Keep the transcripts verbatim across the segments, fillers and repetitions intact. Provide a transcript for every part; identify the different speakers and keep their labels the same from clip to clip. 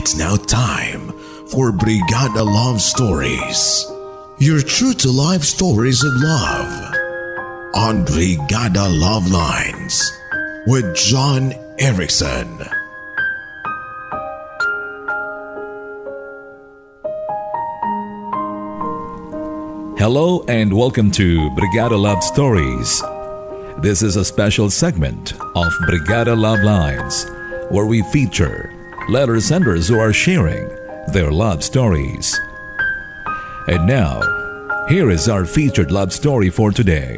Speaker 1: It's now time for Brigada Love Stories. Your true-to-life stories of love on Brigada Love Lines with John Erickson.
Speaker 2: Hello and welcome to Brigada Love Stories. This is a special segment of Brigada Love Lines where we feature letter senders who are sharing their love stories. And now, here is our featured love story for today.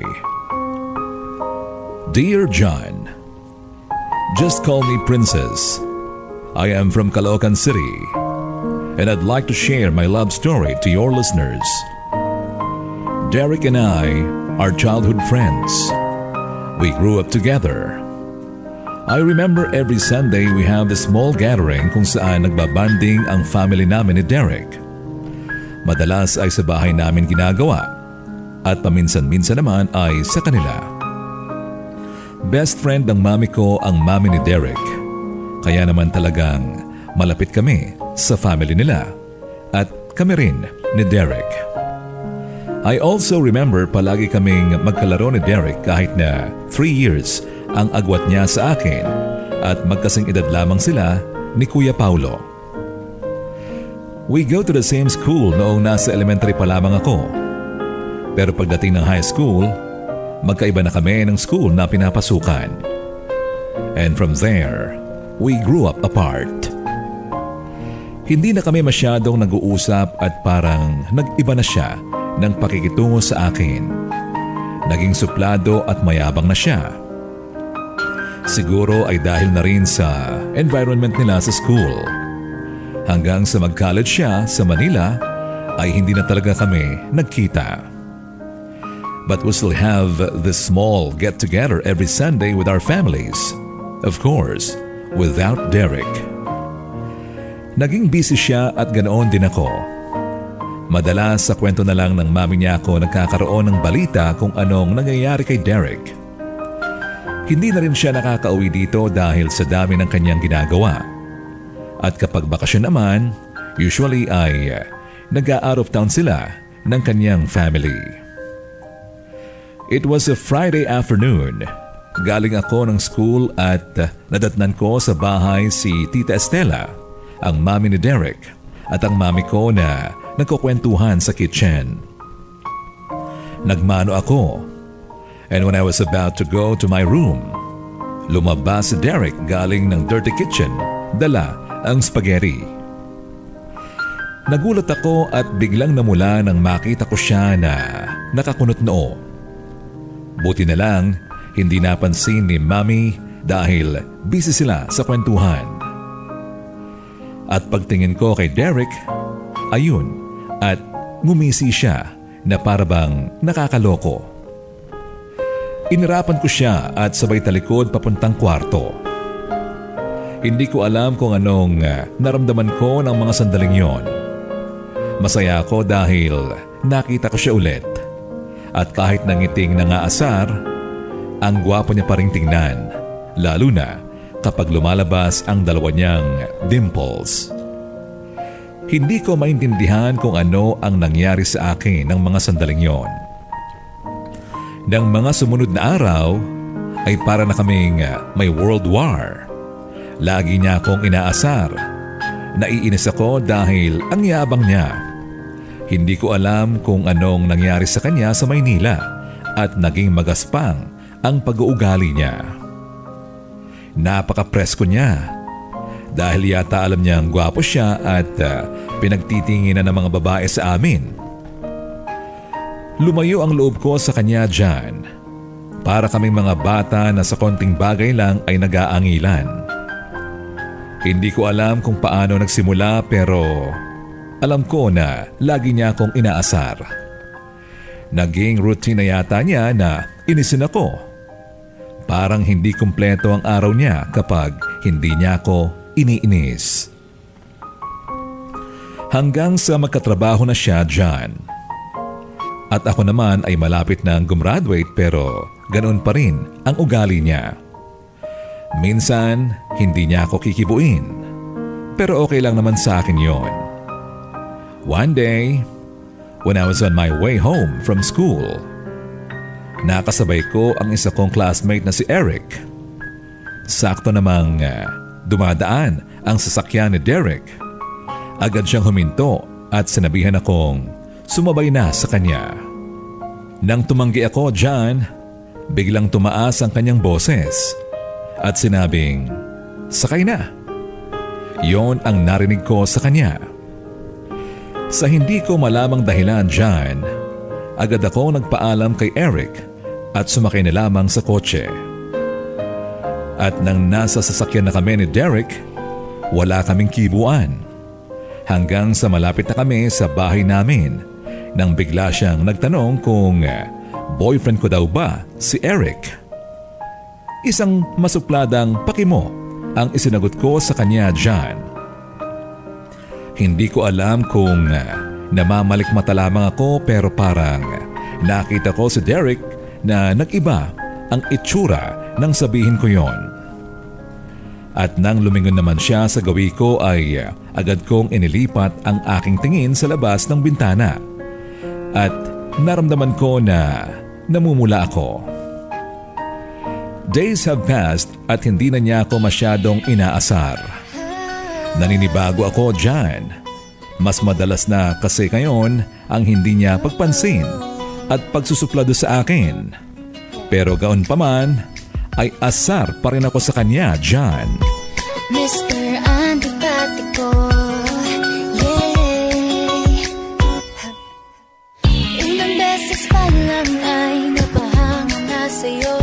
Speaker 2: Dear John, just call me Princess. I am from Caloocan City, and I'd like to share my love story to your listeners. Derek and I are childhood friends. We grew up together. I remember every Sunday we have a small gathering kung saan nagbabanding ang family namin ni Derek. Madalas ay sa bahay namin ginagawa at paminsan-minsan naman ay sa kanila. Best friend ng mami ko ang mami ni Derek, kaya naman talagang malapit kami sa family nila at kami rin ni Derek. I also remember palagi kaming magkalaro ni Derek kahit na three years ang agwat niya sa akin at magkasing edad lamang sila ni Kuya Paulo. We go to the same school noong nasa elementary pa lamang ako. Pero pagdating ng high school, magkaiba na kami ng school na pinapasukan. And from there, we grew up apart. Hindi na kami masyadong nag-uusap at parang nag-iba na siya ng pakikitungo sa akin. Naging suplado at mayabang na siya. Siguro ay dahil na rin sa environment nila sa school. Hanggang sa mag-college siya sa Manila ay hindi na talaga kami nagkita. But we still have this small get-together every Sunday with our families. Of course, without Derek. Naging busy siya at ganoon din ako. Madalas sa kwento na lang ng mami niya ako nagkakaroon ng balita kung anong nangyayari kay Derek. Hindi na rin siya nakakauwi dito dahil sa dami ng kanyang ginagawa. At kapag bakasyon naman, usually ay nag-a-out of town sila ng kanyang family. It was a Friday afternoon. Galing ako ng school at nadatnan ko sa bahay si Tita Estela, ang mami ni Derek, at ang mami ko na nagkukwentuhan sa kitchen. Nagmano ako. And when I was about to go to my room, lumabas si Derek galing ng dirty kitchen, dala ang spaghetti. Nagulat ako at biglang namula nang makita ko siya na nakakunot noo. Buti na lang, hindi napansin ni Mami dahil busy sila sa kwentuhan. At pagtingin ko kay Derek, ayun, at ngumisi siya na parabang nakakaloko. Inirapan ko siya at sabay talikod papuntang kwarto. Hindi ko alam kung anong naramdaman ko ng mga sandaling yon. Masaya ako dahil nakita ko siya ulit. At kahit nangiting nangaasar, ang gwapo niya pa ring tingnan, lalo na kapag lumalabas ang dalawa niyang dimples. Hindi ko maintindihan kung ano ang nangyari sa akin ng mga sandaling yon. Nang mga sumunod na araw, ay para na kaming may world war. Lagi niya akong inaasar. Naiinis ako dahil ang yabang niya. Hindi ko alam kung anong nangyari sa kanya sa Maynila at naging magaspang ang pag-uugali niya. Napaka-presko niya. Dahil yata alam niyang gwapo siya at uh, pinagtitinginan ng mga babae sa amin. Lumayo ang loob ko sa kanya dyan. Para kaming mga bata na sa konting bagay lang ay nag-aangilan. Hindi ko alam kung paano nagsimula pero alam ko na lagi niya akong inaasar. Naging routine na yata niya na inisin ako. Parang hindi kumpleto ang araw niya kapag hindi niya ako iniinis. Hanggang sa magkatrabaho na siya dyan. At ako naman ay malapit nang gumraduate pero ganoon pa rin ang ugali niya. Minsan, hindi niya ako kikibuin. pero okay lang naman sa akin yon. One day, when I was on my way home from school, nakasabay ko ang isa kong classmate na si Eric. Sakto namang uh, dumadaan ang sasakyan ni Derek. Agad siyang huminto at sinabihan akong sumabay na sa kanya. Nang tumanggi ako dyan, biglang tumaas ang kanyang boses at sinabing, "Sakay na." Yon ang narinig ko sa kanya. Sa hindi ko malamang dahilan dyan, agad ako nagpaalam kay Eric at sumakay na lamang sa kotse. At nang nasa sasakyan na kami ni Derek, wala kaming kibuan. Hanggang sa malapit na kami sa bahay namin nang bigla siyang nagtanong kung boyfriend ko daw ba si Eric. Isang masupladang pakimo ang isinagot ko sa kanya dyan. Hindi ko alam kung namamalikmata lamang ako pero parang nakita ko si Derek na nag-iba ang itsura nang sabihin ko yon. At nang lumingon naman siya sa gawi ko ay agad kong inilipat ang aking tingin sa labas ng bintana. At naramdaman ko na namumula ako. Days have passed at hindi na niya ako masyadong inaasar. Naninibago ako dyan. Mas madalas na kasi ngayon ang hindi niya pagpansin at pagsusuplado sa akin. Pero gaon pa man, ay asar pa rin ako sa kanya dyan.
Speaker 3: mister Antipatiko, yeah. Ilang beses pa lang ay napahanga na sa'yo.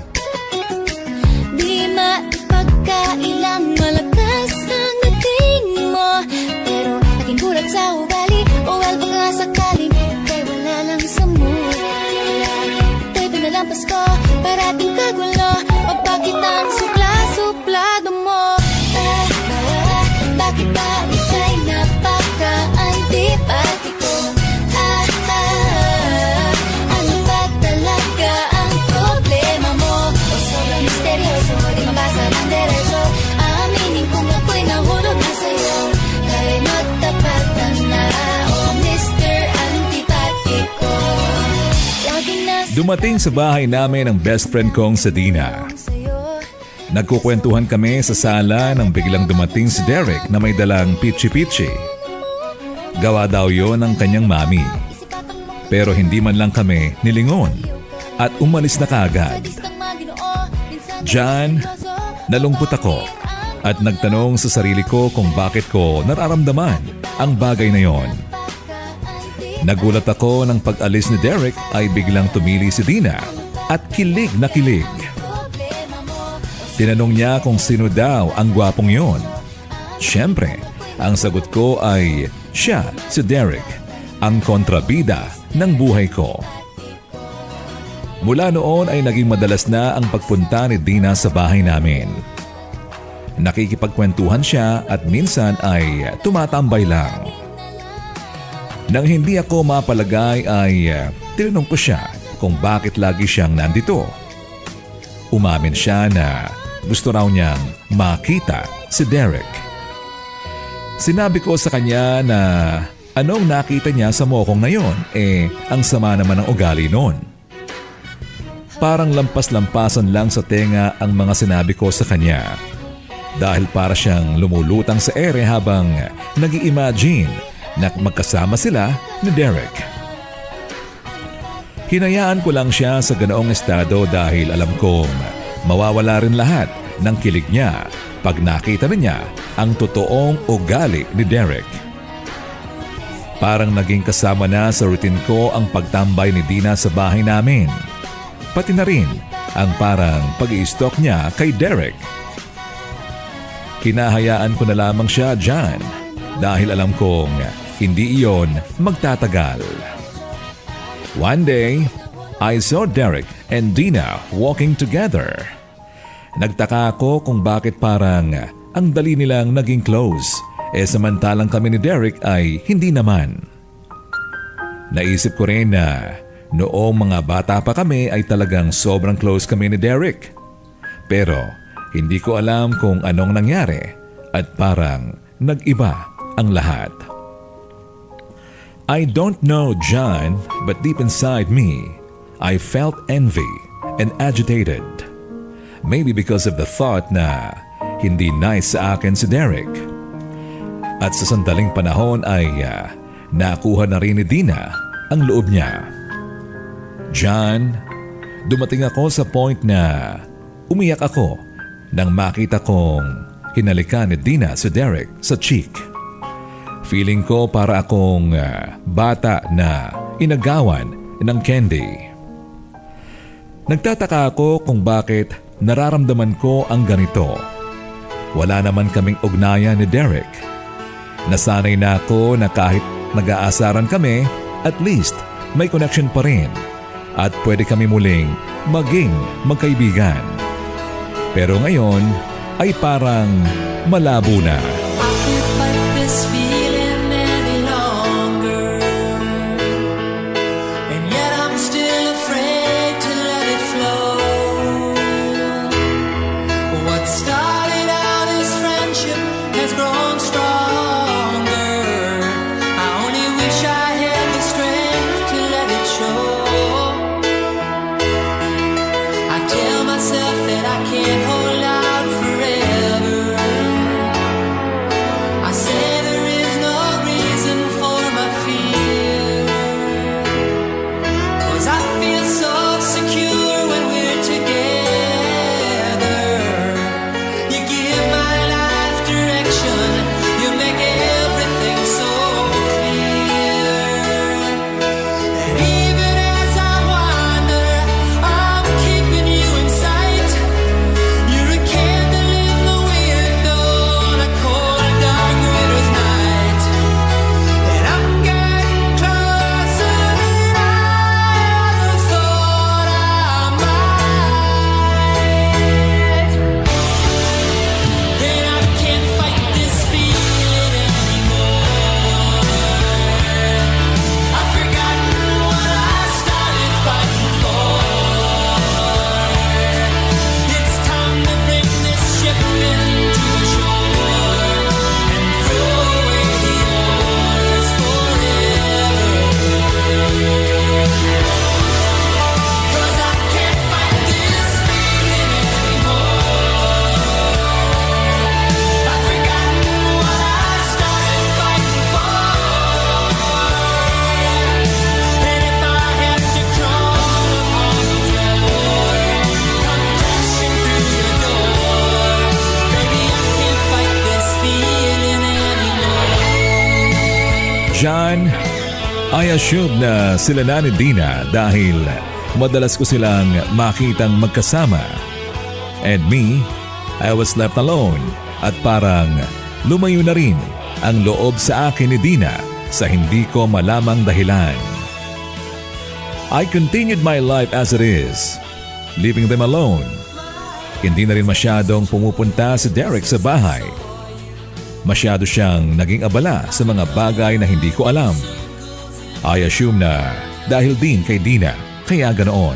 Speaker 3: Di maipagkailang malakas ang dating mo. Pero naging gulat sa ugali, o well baka sakaling kay wala lang sa mood. Kaya ito'y pinalampas ko, parating kagulo. O bakit ang supla-suplado mo? Ah, ah, bakit ba ika'y napaka-antipatiko? Ah, ah, ano ba talaga ang problema mo? O sobrang misteryoso, di mabasa ng derecho. Aaminin kong ako'y nahulog na sa'yo. Kaya magtapatan na, oh mister Antipatiko.
Speaker 2: Dumating sa bahay namin ang best friend kong si Dina. Nagkukwentuhan kami sa sala nang biglang dumating si Derek na may dalang pichi-pichi. Gawa daw yon ng kanyang mami. Pero hindi man lang kami nilingon at umalis na kaagad. Diyan, nalungkot ako at nagtanong sa sarili ko kung bakit ko nararamdaman ang bagay na yon. Nagulat ako nang pag-alis ni Derek ay biglang tumili si Dina at kilig na kilig. Tinanong niya kung sino daw ang gwapong yon. Siyempre, ang sagot ko ay siya, si Derek, ang kontrabida ng buhay ko. Mula noon ay naging madalas na ang pagpunta ni Dina sa bahay namin. Nakikipagkwentuhan siya at minsan ay tumatambay lang. Nang hindi ako mapalagay ay uh, tinanong ko siya kung bakit lagi siyang nandito. Umamin siya na gusto raw niyang makita si Derek. Sinabi ko sa kanya na anong nakita niya sa mokong na yon, eh ang sama naman ng ugali noon. Parang lampas-lampasan lang sa tenga ang mga sinabi ko sa kanya. Dahil para siyang lumulutang sa ere habang nag-i-imagine na magkasama sila ni Derek. Hinayaan ko lang siya sa ganoong estado dahil alam kong mawawala rin lahat ng kilig niya pag nakita na niya ang totoong ugali ni Derek. Parang naging kasama na sa routine ko ang pagtambay ni Dina sa bahay namin. Pati na rin ang parang pag-i-stalk niya kay Derek. Kinahayaan ko na lamang siya dyan dahil alam kong hindi iyon magtatagal. One day, I saw Derek and Dina walking together. Nagtaka ako kung bakit parang ang dali nilang naging close, eh samantalang kami ni Derek ay hindi naman. Naisip ko rin na noong mga bata pa kami ay talagang sobrang close kami ni Derek. Pero hindi ko alam kung anong nangyari at parang nag-iba ang lahat. I don't know John, but deep inside me, I felt envy and agitated. Maybe because of the thought na hindi nice sa akin si Derek. At sa sandaling panahon ay uh, nakuha na rin ni Dina ang loob niya. John, dumating ako sa point na umiyak ako nang makita kong hinalikan ni Dina si Derek sa cheek. Feeling ko para akong uh, bata na inagawan ng candy. Nagtataka ako kung bakit nararamdaman ko ang ganito. Wala naman kaming ugnayan ni Derek. Nasanay na ako na kahit nag-aasaran kami, at least may connection pa rin at pwede kami muling maging magkaibigan. Pero ngayon ay parang malabo na.
Speaker 4: I can't fight this feeling any longer, and yet I'm still afraid to let it flow. What started out as friendship has grown stronger. I only wish I had the strength to let it show. I tell myself that I can't hold out forever. I say there is no reason for my fear, 'cause I feel so secure when we're together. You give my life direction, you make everything so clear. And even as I wander, I'm keeping you in sight. You're a candle in the window on a cold, dark winter's night. And I'm getting closer than I ever thought I might. And I can't fight this feeling anymore. I've forgotten what I started fighting for. It's time to bring this ship into the shore and throw away the oars forever. 'Cause I can't fight this feeling anymore. I've forgotten what I started fighting for. And if I have to crawl upon the floor, come crashing through your door, baby, I can't fight this feeling anymore.
Speaker 2: John, I assume na sila na ni Dina dahil madalas ko silang makitang magkasama. And me, I was left alone at parang lumayo na rin ang loob sa akin ni Dina sa hindi ko malamang dahilan. I continued my life as it is, leaving them alone. Hindi na rin masyadong pumupunta si Derek sa bahay. Masyado siyang naging abala sa mga bagay na hindi ko alam. I assume na dahil din kay Dina, kaya ganoon.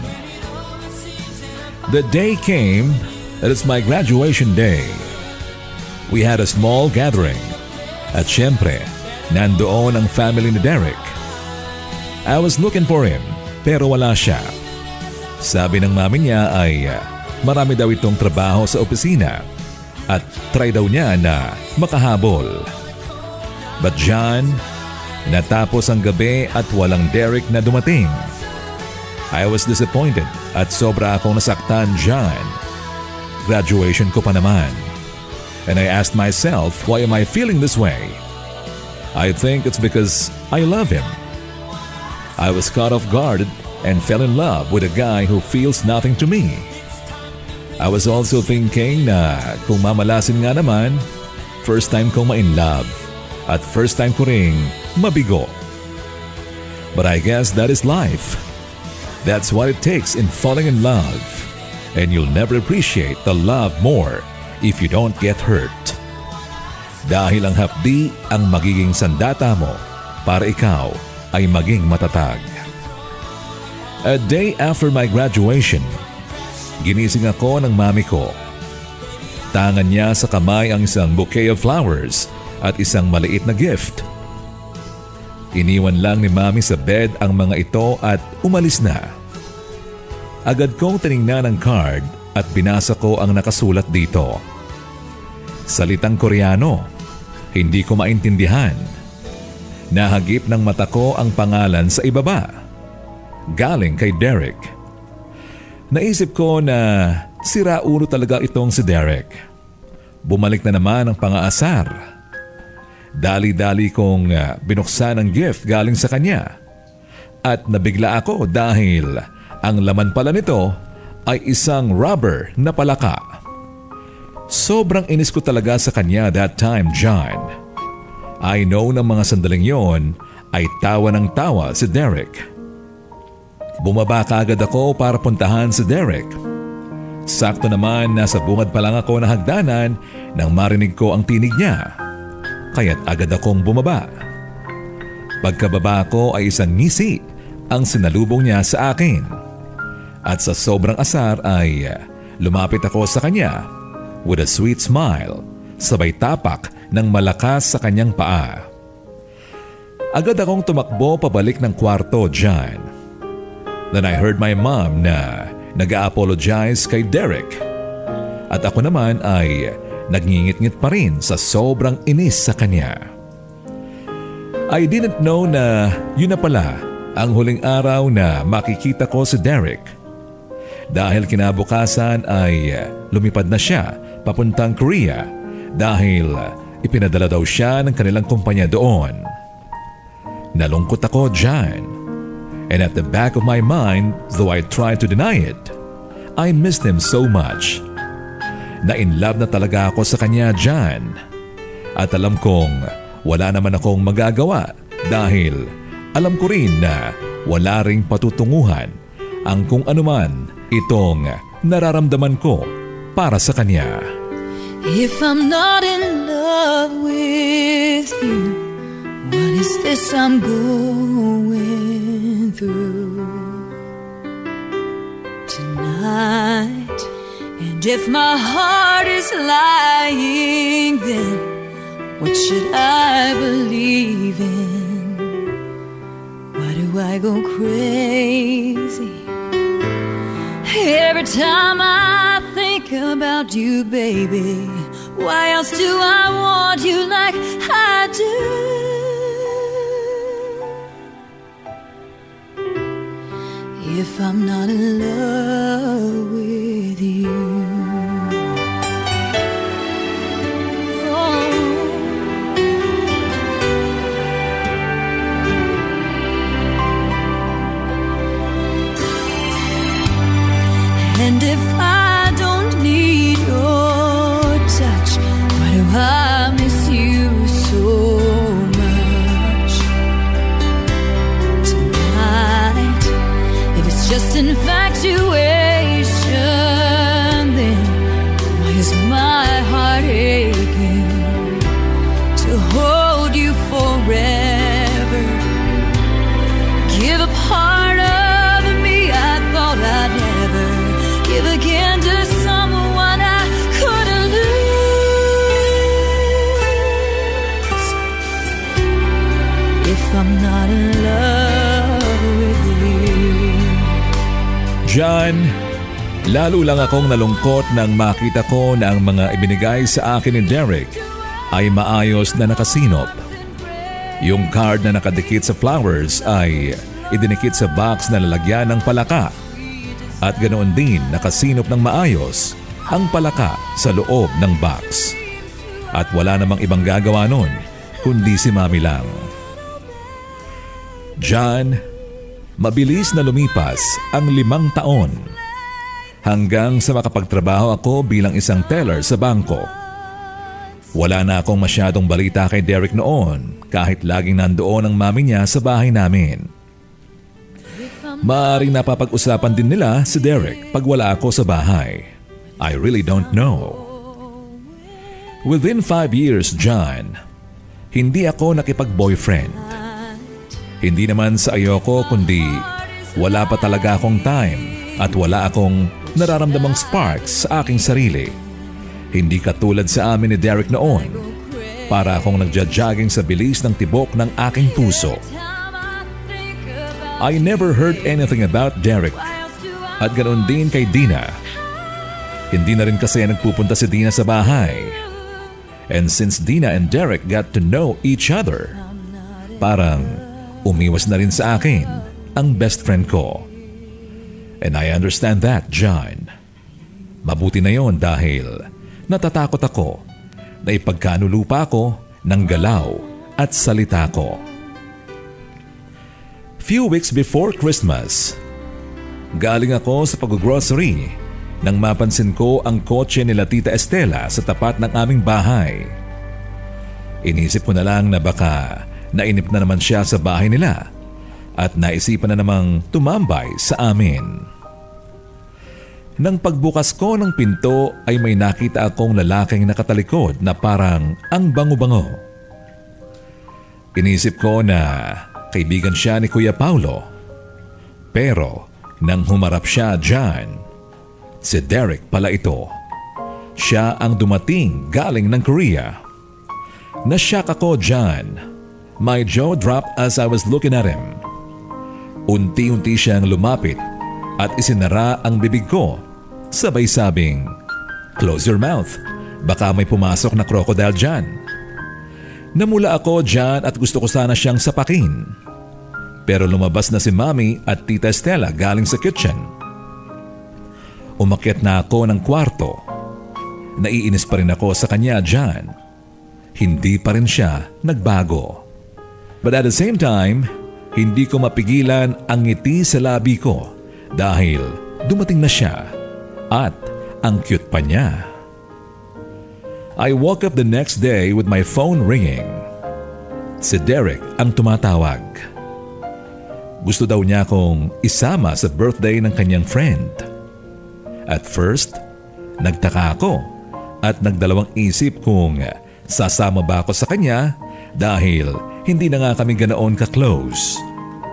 Speaker 2: The day came, it is my graduation day. We had a small gathering. At syempre, nandoon ang family ni Derek. I was looking for him, pero wala siya. Sabi ng mami niya ay uh, marami daw itong trabaho sa opisina at try daw niya na makahabol. But John, natapos ang gabi at walang Derek na dumating. I was disappointed at sobra akong nasaktan, John. Graduation ko pa naman. And I asked myself, why am I feeling this way? I think it's because I love him. I was caught off guard and fell in love with a guy who feels nothing to me. I was also thinking na kung mamalasin nga naman, first time kong ma-in love at first time ko ring mabigo. But I guess that is life. That's what it takes in falling in love. And you'll never appreciate the love more if you don't get hurt. Dahil ang hapdi ang magiging sandata mo para ikaw ay maging matatag. A day after my graduation, ginising ako ng mami ko. Tangan niya sa kamay ang isang bouquet of flowers at isang maliit na gift. Iniwan lang ni Mami sa bed ang mga ito at umalis na. Agad kong tiningnan ang card at binasa ko ang nakasulat dito. Salitang Koreano, hindi ko maintindihan. Nahagip ng mata ko ang pangalan sa ibaba. Galing kay Derek. Naisip ko na sira ulo talaga itong si Derek. Bumalik na naman ang pang-aasar. Dali-dali kong binuksan ang gift galing sa kanya. At nabigla ako dahil ang laman pala nito ay isang rubber na palaka. Sobrang inis ko talaga sa kanya that time, John. I know na mga sandaling yon ay tawa ng tawa si Derek. Bumaba kaagad ako para puntahan si Derek. Sakto naman nasa bungad pa lang ako na hagdanan nang marinig ko ang tinig niya. Kaya't agad akong bumaba. Pagkababa ko ay isang ngisi ang sinalubong niya sa akin. At sa sobrang asar ay lumapit ako sa kanya with a sweet smile, sabay tapak ng malakas sa kanyang paa. Agad akong tumakbo pabalik ng kwarto, John. Then I heard my mom na nag-a-apologize kay Derek. At ako naman ay nagngingit-ngit pa rin sa sobrang inis sa kanya. I didn't know na yun na pala ang huling araw na makikita ko si Derek. Dahil kinabukasan ay lumipad na siya papuntang Korea dahil ipinadala daw siya ng kanilang kumpanya doon. Nalungkot ako, John. And at the back of my mind, though I tried to deny it, I missed him so much. Na in love na talaga ako sa kanya, John. At alam kong wala naman akong magagawa dahil alam ko rin na wala ring patutunguhan ang kung anuman itong nararamdaman ko para sa kanya.
Speaker 3: If I'm not in love with you, what is this I'm going through tonight? And if my heart is lying, then what should I believe in? Why do I go crazy every time I think about you, baby? Why else do I want you like I do? If I'm not in love with you. And if I don't need your touch, why do I miss you so much tonight? If it's just infatuation, then why is my heart aching to hold you forever? Give a part of me I thought I'd never give again to someone I couldn't lose. If I'm not in love with you.
Speaker 2: John, lalo lang akong nalungkot nang makita ko na ang mga ibinigay sa akin ni Derek ay maayos na nakasinop. Yung card na nakadikit sa flowers ay idinikit sa box na lalagyan ng palaka. At ganoon din nakasinop ng maayos ang palaka sa loob ng box. At wala namang ibang gagawa nun kundi si Mami lang. John, mabilis na lumipas ang limang taon hanggang sa makapagtrabaho ako bilang isang teller sa bangko. Wala na akong masyadong balita kay Derek noon kahit laging nandoon ang mami niya sa bahay namin. Maaaring napapag-usapan din nila si Derek pag wala ako sa bahay. I really don't know. Within five years, John, hindi ako nakipag-boyfriend. Hindi naman sa ayoko kundi wala pa talaga akong time at wala akong nararamdamang sparks sa aking sarili. Hindi katulad sa amin ni Derek noon. para akong nagja-jogging sa bilis ng tibok ng aking puso. I never heard anything about Derek at ganoon din kay Dina. Hindi na rin kasi nagpupunta si Dina sa bahay. And since Dina and Derek got to know each other, parang umiwas na rin sa akin ang best friend ko. And I understand that, John. Mabuti na yon dahil natatakot ako na ipagkanulupa ko ng galaw at salita ko. Few weeks before Christmas, galing ako sa pag-grocery nang mapansin ko ang kotse nila Tita Estela sa tapat ng aming bahay. Inisip ko na lang na baka nainip na naman siya sa bahay nila at naisipan na namang tumambay sa amin. Nang pagbukas ko ng pinto ay may nakita akong lalaking nakatalikod na parang ang bango-bango. Inisip ko na kaibigan siya ni Kuya Paulo. Pero nang humarap siya dyan, si Derek pala ito. Siya ang dumating galing ng Korea. Nasyak ako dyan. My jaw dropped as I was looking at him. Unti-unti siyang lumapit at isinara ang bibig ko. Sabay sabing, "Close your mouth. Baka may pumasok na crocodile dyan." Namula ako dyan at gusto ko sana siyang sapakin. Pero lumabas na si Mami at Tita Estela galing sa kitchen. Umakyat na ako ng kwarto. Naiinis pa rin ako sa kanya dyan. Hindi pa rin siya nagbago. But at the same time, hindi ko mapigilan ang ngiti sa labi ko dahil dumating na siya at ang cute pa niya. I woke up the next day with my phone ringing. Si Derek ang tumatawag. Gusto daw niya akong isama sa birthday ng kanyang friend. At first, nagtaka ako at nagdalawang isip kung sasama ba ako sa kanya dahil hindi na nga kami ganoon ka-close.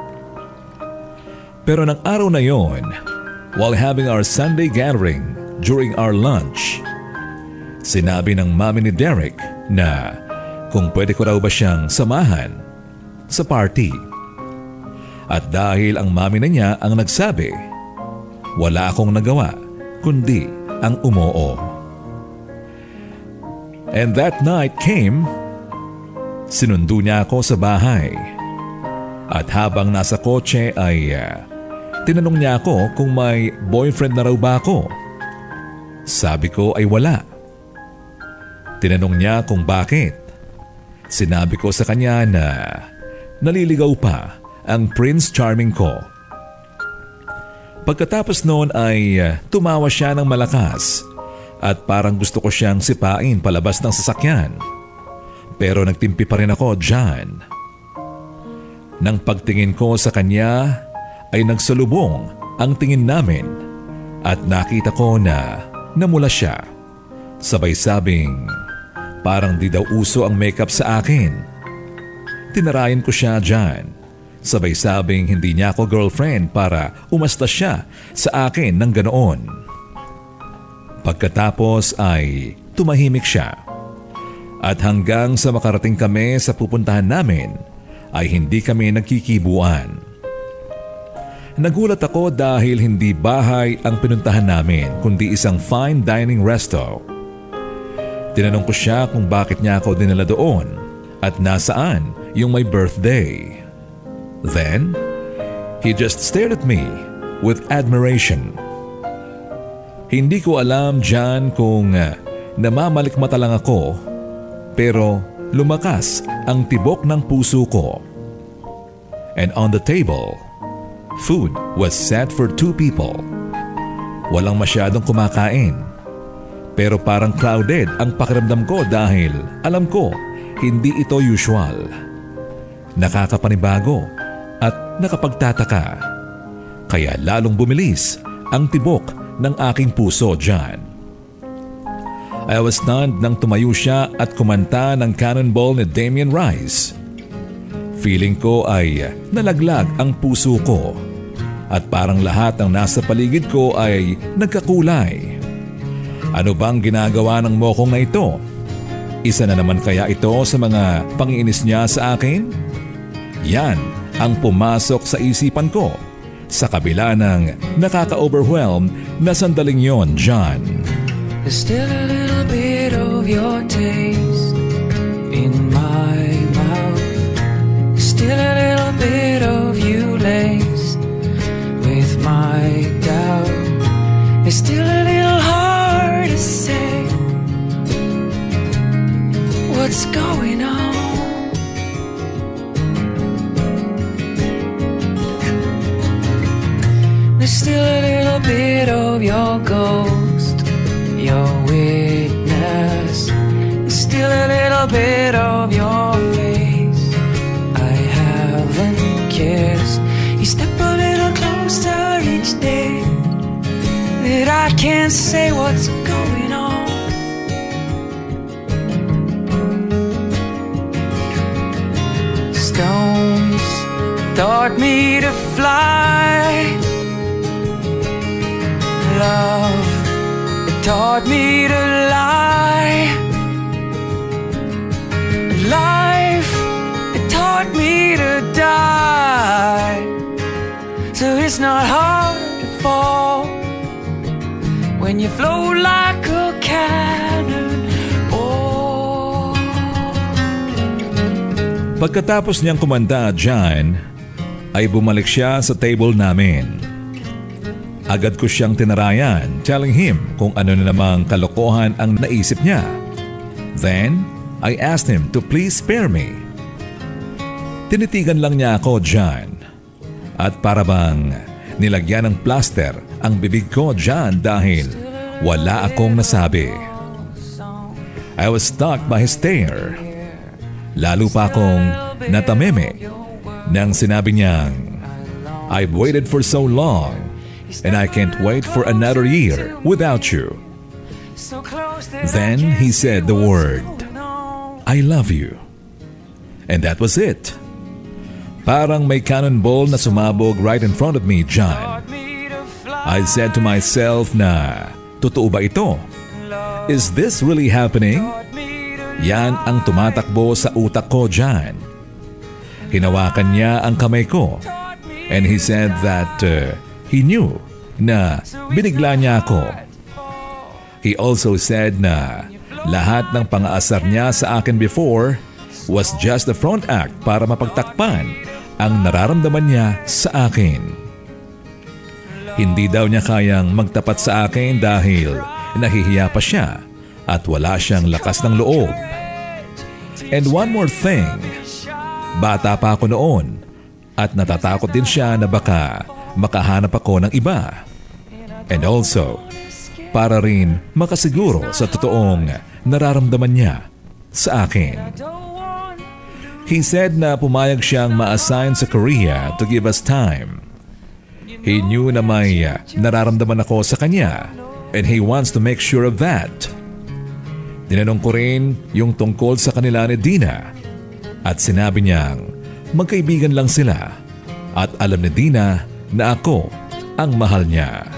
Speaker 2: Pero ng araw na yon, while having our Sunday gathering during our lunch, sinabi ng mami ni Derek na kung pwede ko raw ba siyang samahan sa party. At dahil ang mami na niya ang nagsabi, wala akong nagawa kundi ang umoo. And that night came, sinundo niya ako sa bahay. At habang nasa kotse ay uh, tinanong niya ako kung may boyfriend na raw ba ako. Sabi ko ay wala. Tinanong niya kung bakit. Sinabi ko sa kanya na naliligaw pa ang Prince Charming ko. Pagkatapos noon ay uh, tumawa siya ng malakas at parang gusto ko siyang sipain palabas ng sasakyan. Pero nagtimpi pa rin ako dyan. Nang pagtingin ko sa kanya ay nagsalubong ang tingin namin at nakita ko na namula siya. Sabay sabing parang di daw uso ang makeup sa akin. Tinarayan ko siya dyan. Sabay sabing hindi niya ako girlfriend para umasta siya sa akin ng ganoon. Pagkatapos ay tumahimik siya. At hanggang sa makarating kami sa pupuntahan namin ay hindi kami nagkikibuan. Nagulat ako dahil hindi bahay ang pinuntahan namin kundi isang fine dining resto. Tinanong ko siya kung bakit niya ako dinala doon at nasaan yung may birthday. Then, he just stared at me with admiration. Hindi ko alam dyan kung namamalikmata lang ako, pero lumakas ang tibok ng puso ko. And on the table, food was set for two people. Walang masyadong kumakain. Pero parang crowded ang pakiramdam ko dahil alam ko hindi ito usual. Nakakapanibago at nakapagtataka. Kaya lalong bumilis ang tibok ng aking puso dyan. I was stunned nang tumayo siya at kumanta ng Cannonball ni Damien Rice. Feeling ko ay nalaglag ang puso ko at parang lahat ng nasa paligid ko ay nagkakulay. Ano bang ginagawa ng mokong na ito? Isa na naman kaya ito sa mga pangiinis niya sa akin? Yan ang pumasok sa isipan ko sa kabila ng nakaka-overwhelm na sandaling yon, John.
Speaker 5: There's still a little bit of your taste in my mouth. There's still a little bit of you laced with my doubt. It's still a little hard to say what's going on. There's still a little bit of your ghost, your witness. There's still a little bit of your face I haven't kissed. You step a little closer each day, that I can't say what's going on. Stones taught me to fly. Love, it taught me to lie. Life, it taught me to die. So it's not hard to fall when you float like a cannon. Oh.
Speaker 2: Pagkatapos niyang kumanda, John, ay bumalik siya sa table namin. Agad ko siyang tinarayan, telling him kung ano na namang kalokohan ang naisip niya. Then, I asked him to please spare me. Tinitigan lang niya ako, John. At para bang nilagyan ng plaster ang bibig ko, John, dahil wala akong nasabi. I was stuck by his stare. Lalo pa akong natameme nang sinabi niyang, I've waited for so long. And I can't wait for another year without you. Then he said the word, I love you. And that was it. Parang may cannonball na sumabog right in front of me, John. I said to myself na, totoo ba ito? Is this really happening? Yan ang tumatakbo sa utak ko, John. Hinawakan niya ang kamay ko. And he said that uh, he knew na binigla niya ako. He also said na lahat ng pang-aasar niya sa akin before was just the front act para mapagtakpan ang nararamdaman niya sa akin. Hindi daw niya kayang magtapat sa akin dahil nahihiya pa siya at wala siyang lakas ng loob. And one more thing, bata pa ako noon at natatakot din siya na baka makahanap ako ng iba. And also, para rin makasiguro sa totoong nararamdaman niya sa akin. He said na pumayag siyang ma-assign sa Korea to give us time. He knew na may nararamdaman ako sa kanya and he wants to make sure of that. Tinanong ko rin yung tungkol sa kanila ni Dina at sinabi niyang magkaibigan lang sila at alam ni Dina na ako ang mahal niya.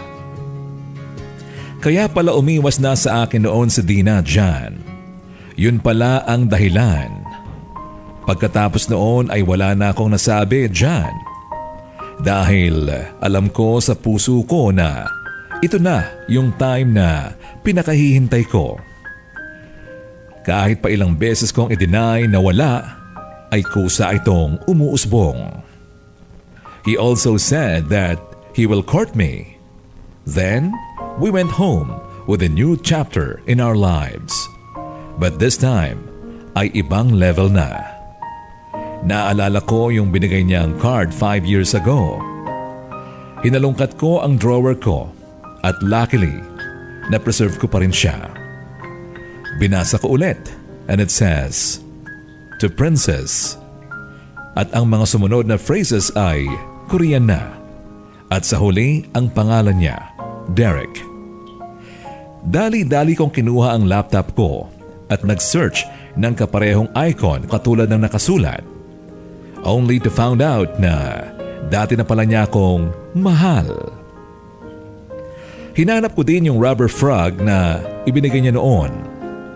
Speaker 2: Kaya pala umiwas na sa akin noon si Dina, John. Yun pala ang dahilan. Pagkatapos noon ay wala na akong nasabi, John. Dahil alam ko sa puso ko na ito na yung time na pinakahihintay ko. Kahit pa ilang beses kong i-deny na wala, ay kusa itong umuusbong. He also said that he will court me. Then, we went home with a new chapter in our lives. But this time, ay ibang level na. Naalala ko yung binigay niyang card five years ago. Hinalungkat ko ang drawer ko at luckily, na-preserve ko pa rin siya. Binasa ko ulit and it says, To Princess. At ang mga sumunod na phrases ay Korean na. At sa huli, ang pangalan niya, Derek. Dali-dali kong kinuha ang laptop ko at nag-search ng kaparehong icon katulad ng nakasulat. Only to found out na dati na pala niya akong mahal. Hinanap ko din yung rubber frog na ibinigay niya noon.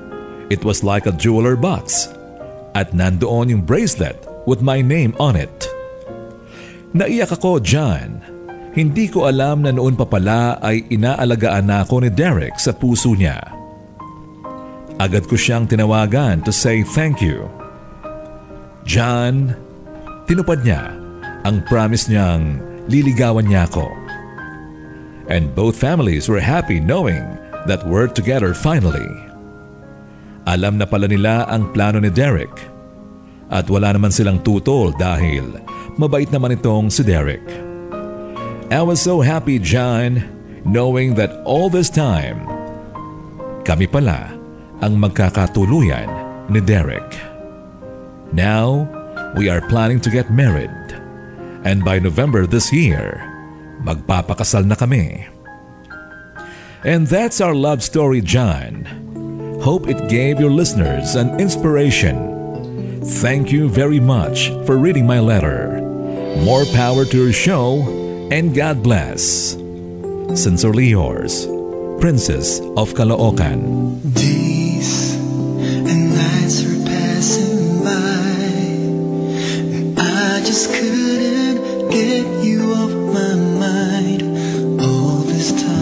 Speaker 2: It was like a jeweler box at nandoon yung bracelet with my name on it. Naiyak ako, John. Hindi ko alam na noon pa pala ay inaalagaan na ako ni Derek sa puso niya. Agad ko siyang tinawagan to say thank you. John, tinupad niya ang promise niyang liligawan niya ako. And both families were happy knowing that we're together finally. Alam na pala nila ang plano ni Derek. At wala naman silang tutol dahil mabait naman itong si Derek. I was so happy, John, knowing that all this time, kami pala ang magkakatuluyan ni Derek. Now, we are planning to get married. And by November this year, magpapakasal na kami. And that's our love story, John. Hope it gave your listeners an inspiration. Thank you very much for reading my letter. More power to your show, and God bless. Sincerely yours, Princess of Caloocan.
Speaker 4: Days and nights were passing by, and I just couldn't get you off my mind all this time.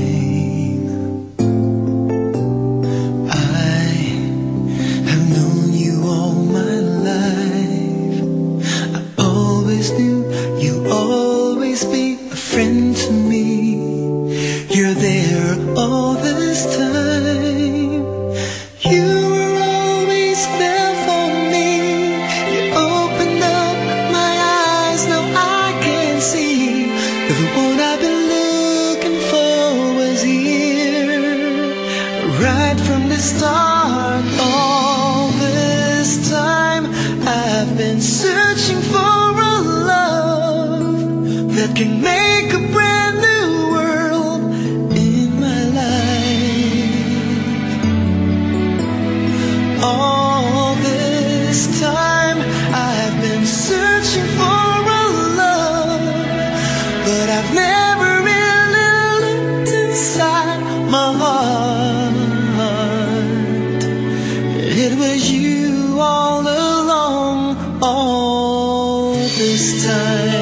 Speaker 4: Can make a brand new world in my life. All this time I've been searching for a love, but I've never really looked inside my heart. It was you all along, all this time.